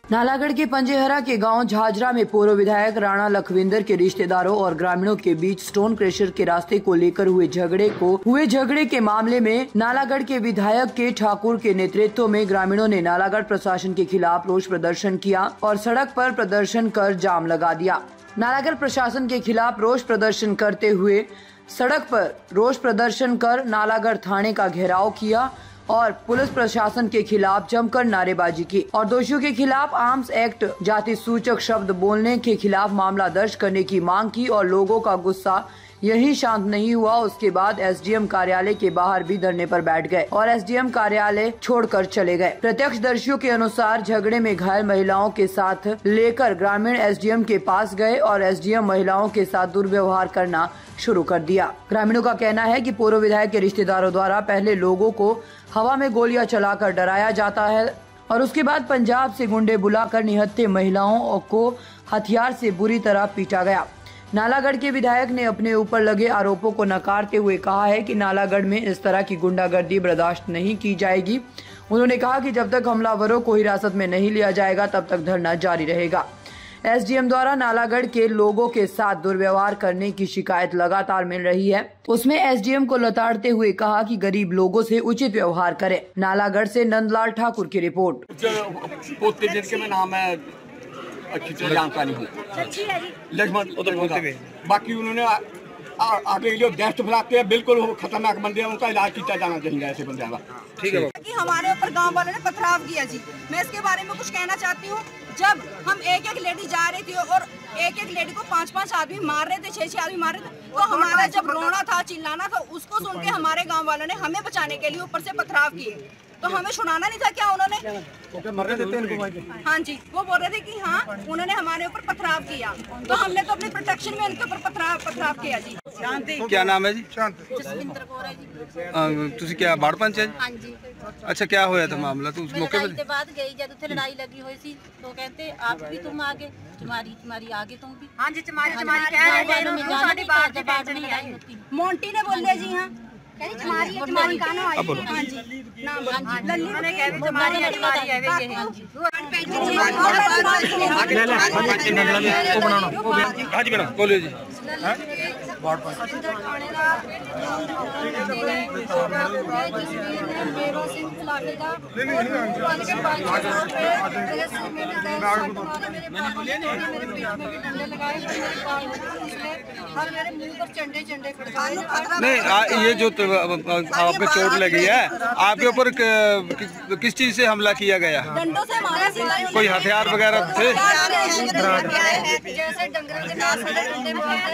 नालागढ़ के पंजेहरा के गांव झाझरा में पूर्व विधायक राणा लखविंदर के रिश्तेदारों और ग्रामीणों के बीच स्टोन क्रशर के रास्ते को लेकर हुए झगड़े के मामले में नालागढ़ के विधायक के ठाकुर के नेतृत्व में ग्रामीणों ने नालागढ़ प्रशासन के खिलाफ रोष प्रदर्शन किया और सड़क पर प्रदर्शन कर जाम लगा दिया। नालागढ़ प्रशासन के खिलाफ रोष प्रदर्शन करते हुए सड़क पर रोष प्रदर्शन कर नालागढ़ थाने का घेराव किया और पुलिस प्रशासन के खिलाफ जमकर नारेबाजी की और दोषियों के खिलाफ आर्म्स एक्ट जाति सूचक शब्द बोलने के खिलाफ मामला दर्ज करने की मांग की और लोगों का गुस्सा यही शांत नहीं हुआ। उसके बाद एसडीएम कार्यालय के बाहर भी धरने पर बैठ गए और एसडीएम कार्यालय छोड़कर चले गए। प्रत्यक्षदर्शियों के अनुसार झगड़े में घायल महिलाओं के साथ लेकर ग्रामीण एसडीएम के पास गए और एसडीएम महिलाओं के साथ दुर्व्यवहार करना शुरू कर दिया। ग्रामीणों का कहना है कि पूर्व विधायक के रिश्तेदारों द्वारा पहले लोगों को हवा में गोलियां चलाकर डराया जाता है और उसके बाद पंजाब से गुंडे बुलाकर निहत्थे महिलाओं को हथियार से बुरी तरह पीटा गया। नालागढ़ के विधायक ने अपने ऊपर लगे आरोपों को नकारते हुए कहा है कि नालागढ़ में इस तरह की गुंडागर्दी बर्दाश्त नहीं की जाएगी। उन्होंने कहा कि जब तक हमलावरों को हिरासत में नहीं लिया जाएगा तब तक धरना जारी रहेगा। एसडीएम द्वारा नालागढ़ के लोगों के साथ दुर्व्यवहार करने की शिकायत लगातार मिल रही है। उसमें एसडीएम को लताड़ते हुए कहा कि गरीब लोगों से उचित व्यवहार करें। नालागढ़ से नंदलाल ठाकुर की रिपोर्ट। अच्छी तरह जानकारी हुई बाकी उन्होंने आगे जो दहशत फैलाते हैं बिल्कुल खतरनाक बंदे हैं, उनका इलाज किया जाना चाहिए ऐसे बंदे का। ठीक है कि हमारे ऊपर गांव वालों ने पथराव किया जी। मैं इसके बारे में कुछ कहना चाहती हूँ। जब हम एक लेडी जा रही थी और एक लेडी को 5-5 आदमी मार रहे थे, 6-6 आदमी मार रहे थे, तो हमारा जब रोना था चिल्लाना था उसको सुन के हमारे गाँव वालों ने हमें बचाने के लिए ऊपर से पथराव किए। तो हमें सुनाना नहीं था क्या उन्होंने? हाँ जी, वो बोल रहे थे कि हाँ उन्होंने हमारे ऊपर पथराव किया, तो हमने तो अपनी प्रोटेक्शन में उनके ऊपर पथराव किया जी। क्या नाम है जी? जसविंदर कौर है जी। ਤੁਸੀਂ क्या बाढ़ पंचायत? हाँ जी। अच्छा, क्या होया था मामला? तो उस मौके पे बाद गई जब उसे लड़ाई लगी हुई थी तो कहते आप भी तुम आगे, तुम्हारी आगे तुम भी। हाँ जी, तुम्हारी कह रहे हैं। मोंटी ने बोल दिया जी। हाँ तुम्हारी कानो आई है। हाँ जी, नाम लल्ली ने कह दी तुम्हारी है ये। हाँ जी, हाँ जी मैडम बोलिए जी। नहीं, ये जो आपको चोट लगी है, आपके ऊपर किस चीज से हमला किया गया? डंडों से मारा। कोई हथियार वगैरह थे? जैसे डंगर के नाम से डंडे मारते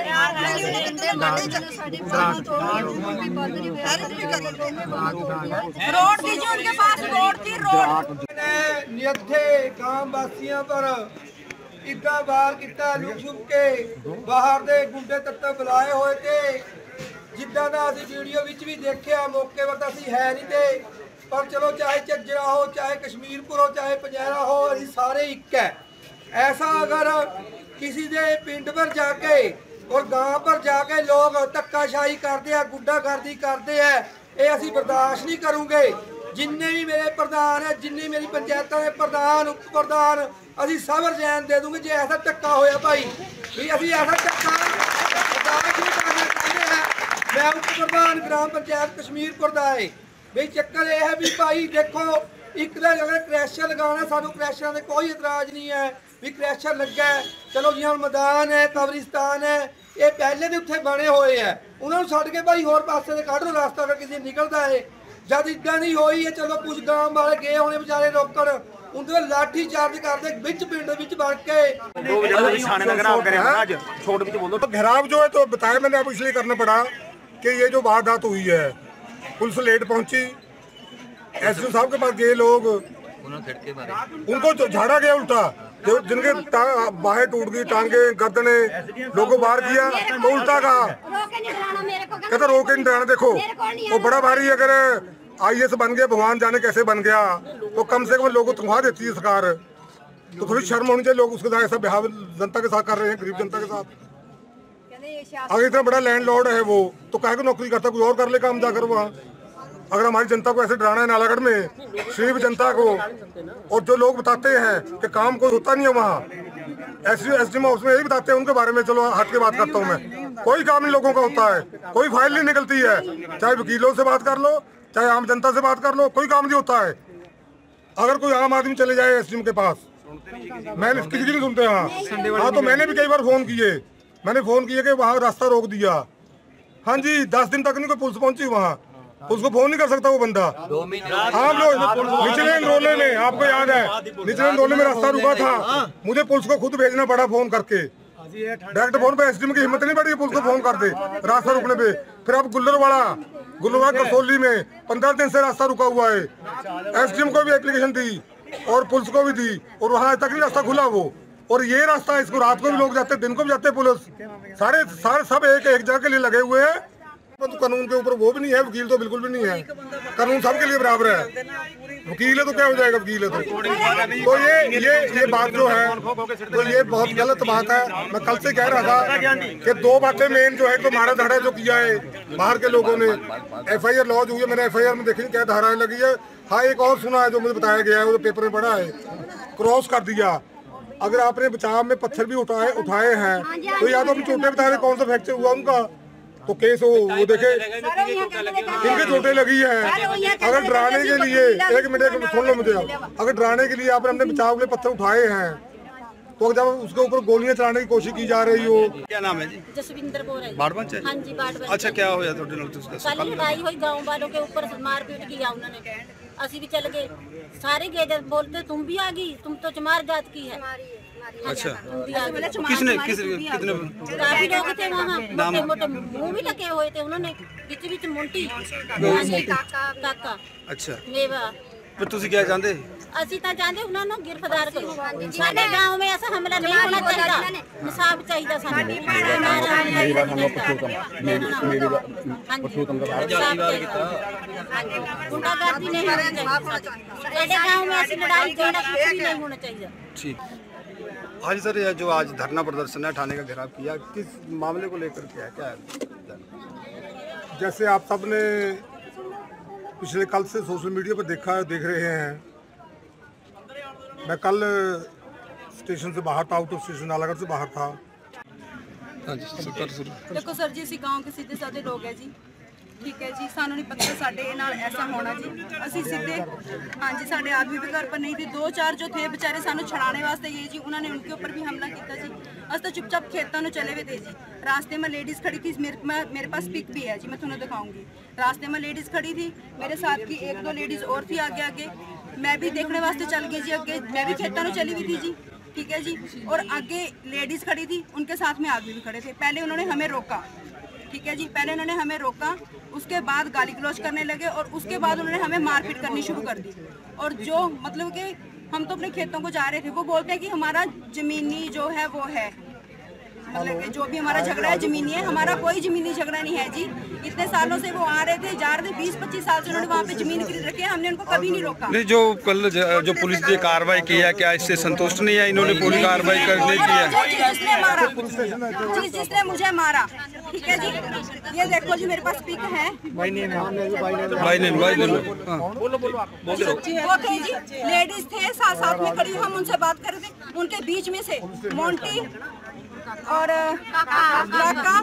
रोड थी जो उनके पास रोड थी। नियत्थे गांव वासियों पर इतना वार किया लुक छुप के बाहर दे गुंडे तत्व बुलाए हुए थे। जिदा का अभी वीडियो भी देखा मौके पर असी है नहीं थे, पर चलो चाहे झज्जरा हो, चाहे कश्मीरपुर हो, चाहे पंजेहरा हो, अभी सारे एक है। ऐसा अगर किसी के पिंड पर जाके और गांव पर जाके लोग धक्काशाही करते हैं, गुंडागर्दी करते हैं, ये असी बर्दाश्त नहीं करूँगे। जिन्ने भी मेरे प्रधान है, जिन्नी मेरी पंचायतों के प्रधान उप प्रधान, असी सब रजान दे दूंगे। जो ऐसा धक्का होया भाई भी असी ऐसा धक्का बर्दाश्त नहीं करना चाहते हैं। मैं उप प्रधान ग्राम पंचायत कश्मीरपुर का है भी। चक्कर यह है भी भाई देखो, एक अगर क्रैशर लगाना, सानू क्रैशर से कोई इतराज नहीं है भी क्रैशर लगा है। चलो जी हम मैदान है, कब्रिस्तान है, ये पहले भी उत्थे बने हुए है, उन्होंने छड़ के भाई होर पासे काढ़ो रास्ता अगर किसी निकलता है। जब इदा नहीं हुई है, चलो कुछ गांव वाले गए होने बेचारे रोकड़, उनके लाठी चार्ज करते बिच पिंड बिच बढ़ के घेराव जो है। तो बताया मैंने, अब इसलिए करना पड़ा कि ये जो वारदात हुई है, पुलिस लेट पहुंची, एसडीओ साहब के पास गए लोग, उनको झाड़ा गया उल्टा, जो जिनके बाहें टूट गई, टांगे गर्दने, लोगों बाहर किया तो उल्टा कहा, कहता रोके नहीं डराना। देखो वो बड़ा भारी, अगर आईएएस बन गया, भगवान जाने कैसे बन गया, तो कम से कम लोगों को तनख्वाह देती है सरकार, तो थोड़ी शर्म होनी चाहिए। लोग उसके साथ ऐसा व्यवहार जनता के साथ कर रहे हैं, गरीब जनता के साथ। अगर इतना बड़ा लैंडलॉर्ड है वो, तो काहे को नौकरी करता, कोई और कर ले काम जाकर वहाँ। अगर हमारी जनता को ऐसे डराना है नालागढ़ में, शरीफ जनता को, और जो लोग बताते हैं कि काम कोई होता नहीं है वहाँ, एसडीएम हाउस में यही बताते हैं, उनके बारे में चलो हट के बात करता हूँ मैं। कोई काम नहीं लोगों का होता है, कोई फाइल नहीं निकलती है, चाहे वकीलों से बात कर लो, चाहे आम जनता से बात कर लो, कोई काम नहीं होता है। अगर कोई आम आदमी चले जाए एसडीएम के पास, मैंने किसी की नहीं सुनते। हाँ तो मैंने भी कई बार फोन किए, कि वहाँ रास्ता रोक दिया। हाँ जी, 10 दिन तक नहीं कोई पुलिस पहुंची वहाँ, उसको फोन नहीं कर सकता वो बंदा। आप लोग निचले इंदौले में, आपको याद है निचले इंदौले में रास्ता रुका था, मुझे पुलिस को खुद भेजना पड़ा फोन करके, डायरेक्ट फोन पे। एसडीएम की हिम्मत नहीं पड़ी पुलिस को फोन कर दे रास्ता रुकने पे। फिर अब गुल्लरवाड़ा कसौली में 15 दिन से रास्ता रुका हुआ है। एसडीएम को भी एप्लीकेशन दी और पुलिस को भी दी, और वहाँ आज तक नहीं रास्ता खुला वो। और ये रास्ता, इसको रात को भी लोग जाते, दिन को भी जाते पुलिस, सारे सब एक जगह के लिए लगे हुए हैं। तो कानून के ऊपर वो भी नहीं है, वकील तो बिल्कुल भी नहीं है, कानून सबके लिए बराबर है। वकील है तो क्या हो जाएगा, वकील है तो ये बात जो है तो ये बहुत गलत बात है। मैं कल से कह रहा था कि 2 बातें मेन जो है, तो मारा धाड़ा जो किया है बाहर के लोगों ने, FIR लॉन्च हुई है, मैंने FIR में देखी क्या धाराएं लगी है। हाँ, एक और सुना है जो मुझे बताया गया है, वो पेपर में पढ़ा है, क्रॉस कर दिया। अगर आपने बचाव में पत्थर भी उठाए हैं तो या तो अभी चोटें बता रहे कौन सा फ्रैक्चर हुआ उनका, तो केस वो देखे किनके चोटें लगी है। अगर डराने के लिए, एक मिनट सुन लो मुझे, अगर डराने के लिए आपने अपने बचाव के लिए पत्थर उठाए हैं, तो जब उसके ऊपर गोलियां चलाने की कोशिश की जा रही हो। क्या नाम है जी? जसविंदर बोल रही। बाड़बंच? हाँ जी, बाड़बंच। अच्छा, क्या होया थोड़े लोग? कल लड़ाई हुई, गांव वालों के ऊपर मारपीट किया उन्होंने, असी भी चल गए, सारे गए, जब बोलते तुम भी आ गई, तुम तो चमार जात की है। अच्छा, कितने काफी लोग थे वहाँ, मोटे मोटे मुँह भी लगे हुए थे, उन्होंने बीच मोटी काका। अच्छा, मेवा फिर तुसी क्या जानते? ਅਸੀਂ ਤਾਂ ਚਾਹੁੰਦੇ ਉਹਨਾਂ ਨੂੰ गिरफ्तार करो। ਸਾਡੇ गांव में ऐसा हमला नहीं होना चाहिए, इंसाफ चाहिए ਸਾਨੂੰ। गुंडागर्दी नहीं होनी चाहिए ਸਾਡੇ गांव में, ऐसी लड़ाई झगड़ा कुछ भी नहीं होना चाहिए। ठीक। आज सर यह जो आज धरना प्रदर्शन है, थाने का घेराव किया, किस मामले को लेकर किया, क्या है? जैसे आप सब ने पिछले कल से सोशल मीडिया पर देख रहे हैं, मैं कल स्टेशन से बाहर था, आउट ऑफ स्टेशन नालागढ़ से बाहर था। हाँ जी, देखो सर जी, ਅਸੀਂ गांव के सीधे साधे लोग है जी, ठीक है जी, सानू नहीं पता साडे नाल ऐसा होना जी। ਅਸੀਂ सीधे, हाँ जी, साडे आदमी भी घर पर नहीं थे, 2-4 जो थे बेचारे सानू छड़ाने वास्ते गए जी, उन्होंने उनके ऊपर भी हमला किया जी। अस तो चुपचाप खेतों में चले हुए थे जी। रास्ते में लेडीज़ खड़ी थी, मेरे पास पिक भी है जी, मैं तुम्हें दिखाऊंगी। रास्ते में लेडीज़ खड़ी थी, मेरे साथ की 1-2 लेडीज़ और थी आगे, मैं भी देखने वास्ते चल गई जी आगे, मैं भी खेतों में चली हुई थी जी, ठीक है जी। और आगे लेडीज़ खड़ी थी, उनके साथ में आदमी भी खड़े थे। पहले उन्होंने हमें रोका, ठीक है जी, पहले उन्होंने हमें रोका, उसके बाद गाली गलौज करने लगे, और उसके बाद उन्होंने हमें मारपीट करनी शुरू कर दी। और जो मतलब कि हम तो अपने खेतों को जा रहे थे, वो बोलते हैं कि हमारा ज़मीनी जो है वो है, मतलब कि जो भी हमारा झगड़ा है ज़मीनी है, हमारा कोई ज़मीनी झगड़ा नहीं है जी। इतने सालों से वो आ रहे थे, जा रहे थे, 20-25 साल से उन्होंने वहाँ पे ज़मीन खरीद रखी है, हमने उनको कभी नहीं रोका। नहीं, जो कल जो पुलिस ने कार्रवाई की है, क्या इससे संतुष्ट नहीं है? इन्होंने पूरी कार्रवाई करने की है। जिसने मुझे मारा, ठीक है जी, ये देखो जी, मेरे पास पिक है, भाई ने वो थे जी, लेडीज थे साथ में खड़ी, हम उनसे बात कर रहे थे, उनके बीच में से मोंटी और काका,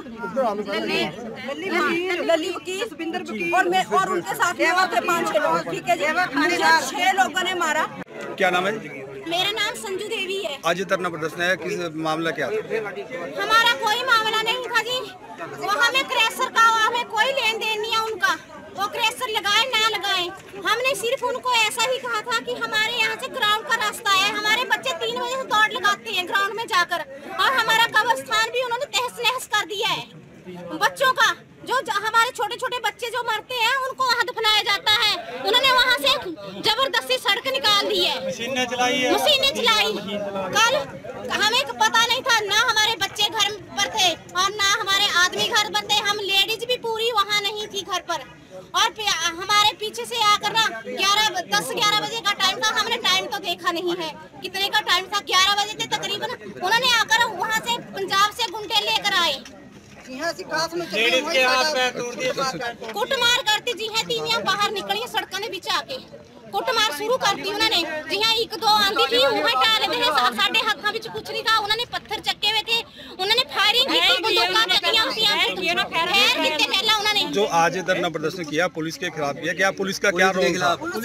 लली वकील और उनके साथ में और थे 5-6 लोग, ठीक है जी। मुझे 6 लोगों ने मारा। क्या नाम है? मेरा नाम संजू देवी है। आज ये धरना प्रदर्शन है, किस मामला क्या था? हमारा कोई मामला नहीं था जी, वो हमें क्रेशर का, हमें कोई लेन देन नहीं है उनका, वो क्रेशर लगाए ना लगाए, हमने सिर्फ उनको ऐसा ही कहा था कि हमारे यहाँ से ग्राउंड का रास्ता है, हमारे बच्चे 3 बजे से दौड़ लगाते हैं ग्राउंड में जाकर, और हमारा कब्रिस्तान भी उन्होंने तहस नहस कर दिया है। बच्चों का जो हमारे छोटे छोटे बच्चे जो मरते हैं, उनको वहाँ दफनाया जाता है, उन्होंने वहाँ से जबरदस्ती सड़क निकाल दी है, मशीनें चलाई। कल हमें पता नहीं था, ना हमारे बच्चे घर पर थे और ना हमारे आदमी घर पर थे, हम लेडीज भी पूरी वहाँ नहीं थी घर पर, और हमारे पीछे से आकर ना 10-11 बजे का टाइम था, हमने टाइम तो देखा नहीं है कितने का टाइम था, 11 बजे थे तकरीबन, उन्होंने आकर वहाँ से पंजाब से गुंडे लेकर आए, ਸੀ ਹੈ ਅਸੀਂ ਖਾਸ ਨੂੰ ਚੱਲੇ ਹੋਏ ਕੇ ਹੱਥ ਪੈਰ ਤੋੜ ਦਿਏ ਕੁੱਟਮਾਰ ਕਰਤੀ ਜੀ ਹੈ ਤੀਵੀਆਂ ਬਾਹਰ ਨਿਕਲੀਆਂ ਸੜਕਾਂ ਦੇ ਵਿੱਚ ਆ ਕੇ ਕੁੱਟਮਾਰ शुरू करती उन्होंने जिहां एक दो आंदी थी उन्हें टाल दे साडे हाथों विच कुछ नहीं था उन्होंने पत्थर चक्के हुए थे उन्होंने फायरिंग की बंदूकां चलाईयां होतीं खैर कितने पहला उन्होंने जो आज धरना प्रदर्शन किया पुलिस के खिलाफ किया क्या पुलिस का क्या रोल था फोन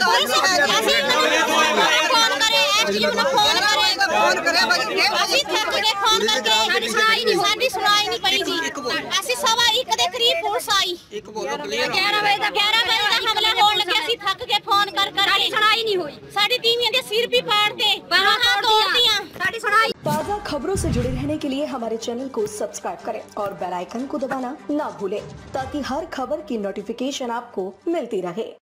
करे एसडीओ ने फोन करे ਅਸੀਂ ਥੱਕ ਗਏ ਫੋਨ ਕਰਕੇ ਸਾਡੀ ਸੁਣਾਈ ਨਹੀਂ ਪਈ ਜੀ ਅਸੀਂ 1:15 ਦੇ ਕਰੀਬ ਪੁਲਿਸ ਆਈ 11 ਵਜੇ ਦਾ ਹਮਲਾ ਹੋਣ ਲੱਗਿਆ ਸੀ ਥੱਕ ਕੇ ਫੋਨ ਕਰ ਸਾਡੀ ਸੁਣਾਈ नहीं हुई साड़ी तीमियों के सिर भी फाड़ते बाਹਾਂ तोड़तियां साड़ी सुनाई। ताज़ा खबरों से जुड़े रहने के लिए हमारे चैनल को सब्सक्राइब करें और बेल आइकन को दबाना ना भूलें ताकि हर खबर की नोटिफिकेशन आपको मिलती रहे।